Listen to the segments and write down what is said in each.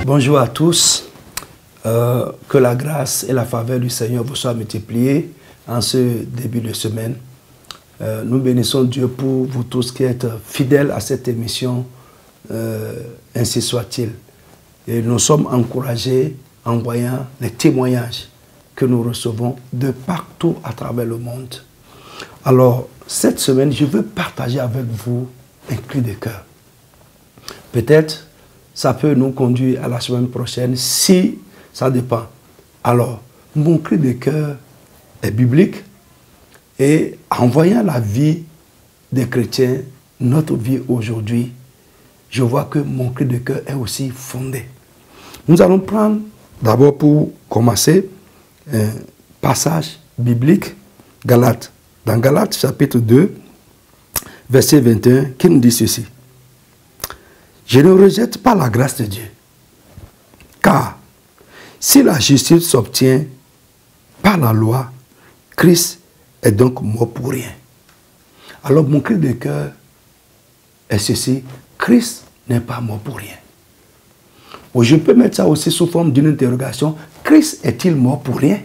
Bonjour à tous. Que la grâce et la faveur du Seigneur vous soient multipliées en ce début de semaine. Nous bénissons Dieu pour vous tous qui êtes fidèles à cette émission, ainsi soit-il. Et nous sommes encouragés en voyant les témoignages que nous recevons de partout à travers le monde. Alors, cette semaine, je veux partager avec vous un cri de cœur. Peut-être, ça peut nous conduire à la semaine prochaine, si ça dépend. Alors, mon cri de cœur est biblique et en voyant la vie des chrétiens, notre vie aujourd'hui, je vois que mon cri de cœur est aussi fondé. Nous allons prendre, d'abord pour commencer, un passage biblique, Galates. Dans Galates chapitre 2, verset 21, qui nous dit ceci. Je ne rejette pas la grâce de Dieu, car si la justice s'obtient par la loi, Christ est donc mort pour rien. Alors mon cri de cœur est ceci, Christ n'est pas mort pour rien. Ou je peux mettre ça aussi sous forme d'une interrogation, Christ est-il mort pour rien?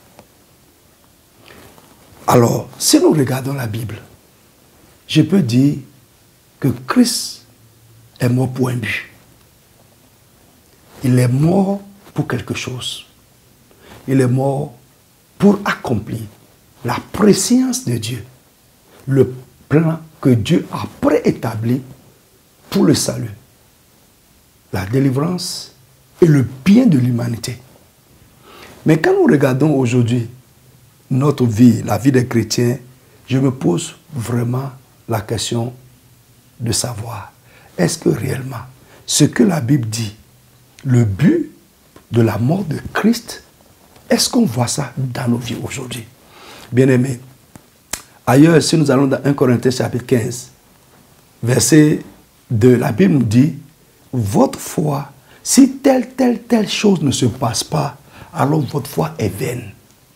Alors, si nous regardons la Bible, je peux dire que Christ est mort pour un but. Il est mort pour quelque chose. Il est mort pour accomplir la préscience de Dieu, le plan que Dieu a préétabli pour le salut, la délivrance et le bien de l'humanité. Mais quand nous regardons aujourd'hui notre vie, la vie des chrétiens, je me pose vraiment la question de savoir, est-ce que réellement, ce que la Bible dit, le but de la mort de Christ, est-ce qu'on voit ça dans nos vies aujourd'hui? Bien-aimés, ailleurs, si nous allons dans 1 Corinthiens chapitre 15, verset 2, la Bible nous dit, votre foi, si telle chose ne se passe pas, alors votre foi est vaine.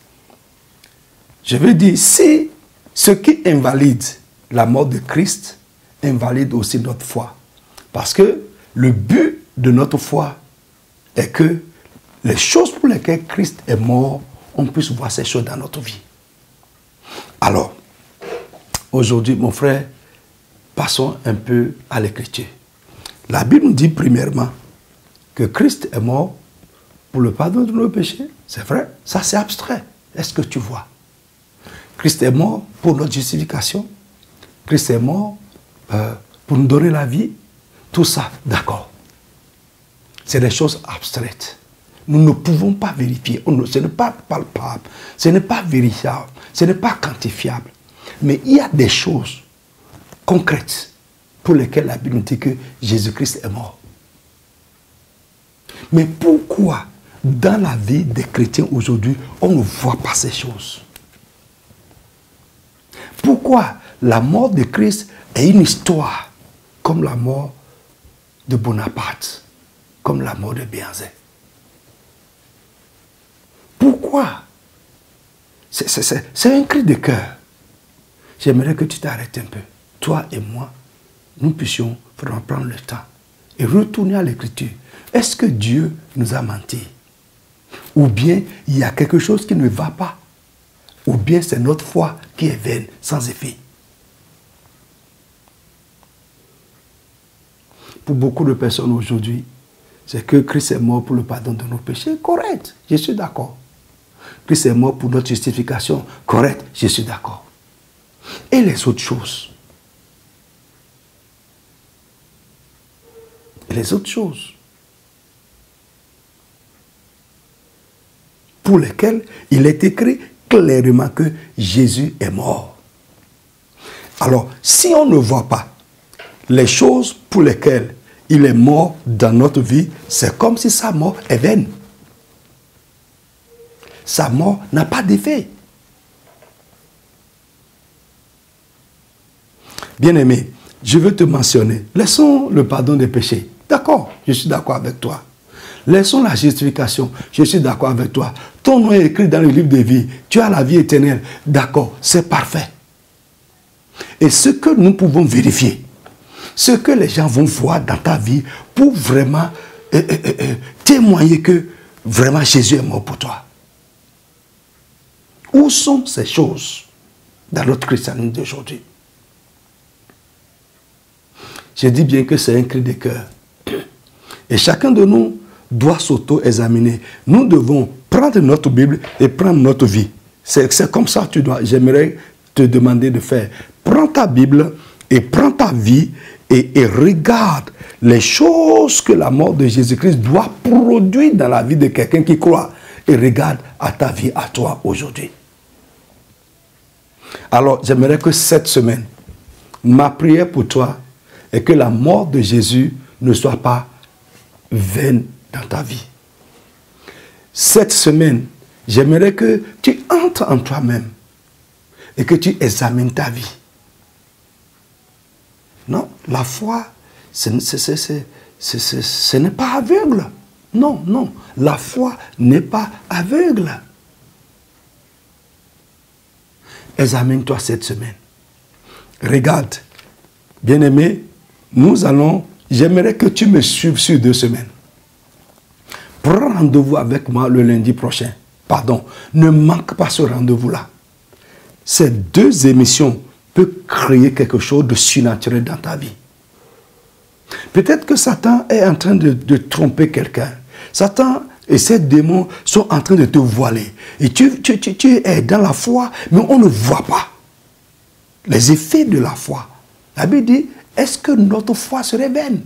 Je veux dire, si ce qui invalide la mort de Christ invalide aussi notre foi. Parce que le but de notre foi est que les choses pour lesquelles Christ est mort, on puisse voir ces choses dans notre vie. Alors, aujourd'hui, mon frère, passons un peu à l'écriture. La Bible nous dit premièrement que Christ est mort pour le pardon de nos péchés. C'est vrai, ça c'est abstrait. Est-ce que tu vois? Christ est mort pour notre justification. Christ est mort pour nous donner la vie. Tout ça, d'accord. C'est des choses abstraites. Nous ne pouvons pas vérifier. Ce n'est pas palpable. Ce n'est pas vérifiable. Ce n'est pas quantifiable. Mais il y a des choses concrètes pour lesquelles la Bible nous dit que Jésus-Christ est mort. Mais pourquoi, dans la vie des chrétiens aujourd'hui, on ne voit pas ces choses? Pourquoi la mort de Christ est une histoire comme la mort de Bonaparte, comme la mort de Béanzet? Pourquoi? C'est un cri de cœur. J'aimerais que tu t'arrêtes un peu. Toi et moi, nous puissions prendre le temps et retourner à l'écriture. Est-ce que Dieu nous a menti? Ou bien il y a quelque chose qui ne va pas? Ou bien c'est notre foi qui est vaine, sans effet? Pour beaucoup de personnes aujourd'hui, c'est que Christ est mort pour le pardon de nos péchés. Correct, je suis d'accord. Christ est mort pour notre justification. Correct, je suis d'accord. Et les autres choses? Et les autres choses pour lesquelles il est écrit clairement que Jésus est mort. Alors, si on ne voit pas les choses pour lesquelles il est mort dans notre vie, c'est comme si sa mort est vaine. Sa mort n'a pas d'effet. Bien-aimé, je veux te mentionner, laissons le pardon des péchés. D'accord, je suis d'accord avec toi. Laissons la justification, je suis d'accord avec toi. Ton nom est écrit dans le livre de vie, tu as la vie éternelle. D'accord, c'est parfait. Et ce que nous pouvons vérifier, ce que les gens vont voir dans ta vie pour vraiment témoigner que vraiment Jésus est mort pour toi. Où sont ces choses dans notre christianisme d'aujourd'hui? Je dis bien que c'est un cri de cœur. Et chacun de nous doit s'auto-examiner. Nous devons prendre notre Bible et prendre notre vie. C'est comme ça que tu dois. J'aimerais te demander de faire. Prends ta Bible et prends ta vie et regarde les choses que la mort de Jésus-Christ doit produire dans la vie de quelqu'un qui croit. Et regarde à ta vie, à toi aujourd'hui. Alors, j'aimerais que cette semaine, ma prière pour toi est que la mort de Jésus ne soit pas vaine dans ta vie. Cette semaine, j'aimerais que tu entres en toi-même et que tu examines ta vie. Non, la foi, ce n'est pas aveugle. Non, non, la foi n'est pas aveugle. Examine-toi cette semaine. Regarde, bien-aimé, j'aimerais que tu me suives sur 2 semaines. Prends rendez-vous avec moi le lundi prochain. Pardon, ne manque pas ce rendez-vous-là. Ces 2 émissions peuvent créer quelque chose de surnaturel dans ta vie. Peut-être que Satan est en train de tromper quelqu'un. Satan et ces démons sont en train de te voiler. Et tu es dans la foi, mais on ne voit pas les effets de la foi. La Bible dit, est-ce que notre foi serait vaine?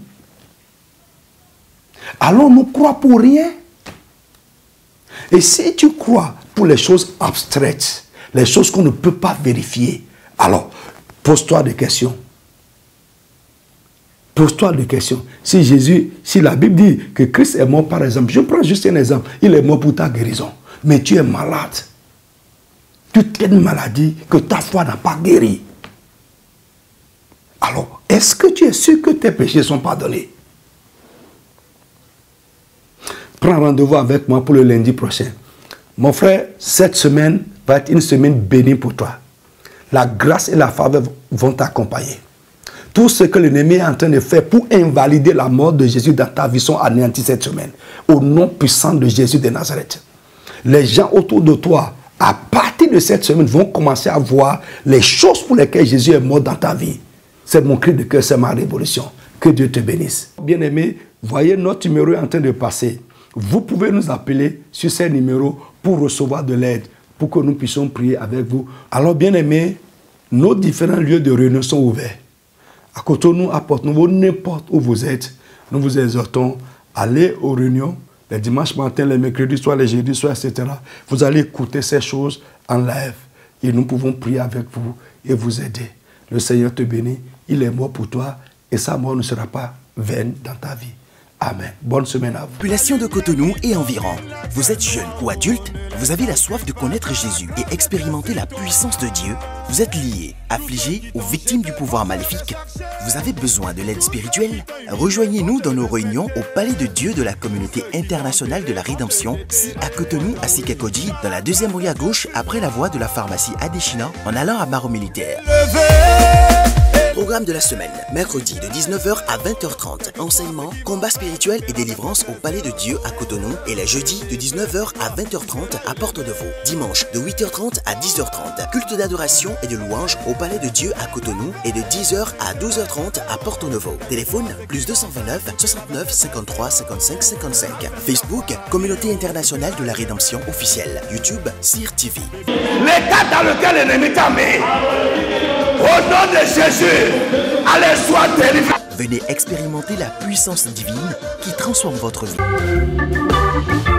Allons-nous croire pour rien? Et si tu crois pour les choses abstraites, les choses qu'on ne peut pas vérifier, alors pose-toi des questions. Pose-toi des questions. Si la Bible dit que Christ est mort, par exemple, je prends juste un exemple, il est mort pour ta guérison, mais tu es malade. Tu as une maladie que ta foi n'a pas guéri. Alors, est-ce que tu es sûr que tes péchés sont pardonnés? Prends rendez-vous avec moi pour le lundi prochain. Mon frère, cette semaine va être une semaine bénie pour toi. La grâce et la faveur vont t'accompagner. Tout ce que l'ennemi est en train de faire pour invalider la mort de Jésus dans ta vie sont anéantis cette semaine. Au nom puissant de Jésus de Nazareth. Les gens autour de toi, à partir de cette semaine, vont commencer à voir les choses pour lesquelles Jésus est mort dans ta vie. C'est mon cri de cœur, c'est ma révolution. Que Dieu te bénisse. Bien-aimés, voyez notre numéro est en train de passer. Vous pouvez nous appeler sur ces numéros pour recevoir de l'aide, pour que nous puissions prier avec vous. Alors, bien-aimés, nos différents lieux de réunion sont ouverts. À Cotonou, à Porto-Novo, n'importe où vous êtes, nous vous exhortons à aller aux réunions, les dimanches matins, les mercredis, soit les jeudis, soit etc. Vous allez écouter ces choses en live et nous pouvons prier avec vous et vous aider. Le Seigneur te bénit, il est mort pour toi et sa mort ne sera pas vaine dans ta vie. Amen. Bonne semaine à vous. Population de Cotonou et environ. Vous êtes jeune ou adulte, vous avez la soif de connaître Jésus et expérimenter la puissance de Dieu. Vous êtes lié, affligé ou victime du pouvoir maléfique. Vous avez besoin de l'aide spirituelle? Rejoignez-nous dans nos réunions au Palais de Dieu de la Communauté internationale de la Rédemption, si à Cotonou, à Sikakoji, dans la 2e rue à gauche, après la voie de la pharmacie Adeshina, en allant à Maro Militaire. Programme de la semaine, mercredi de 19h à 20h30. Enseignement, combat spirituel et délivrance au Palais de Dieu à Cotonou. Et les jeudis de 19h à 20h30 à Porto-Novo. Dimanche de 8h30 à 10h30. Culte d'adoration et de louange au Palais de Dieu à Cotonou. Et de 10h à 12h30 à Porto-Novo. Téléphone +229 69 53 55 55. Facebook, Communauté internationale de la Rédemption officielle. YouTube, CIR TV. L'état dans lequel l'ennemi t'a mis, au nom de Jésus, allez, sois délivré. Venez expérimenter la puissance divine qui transforme votre vie.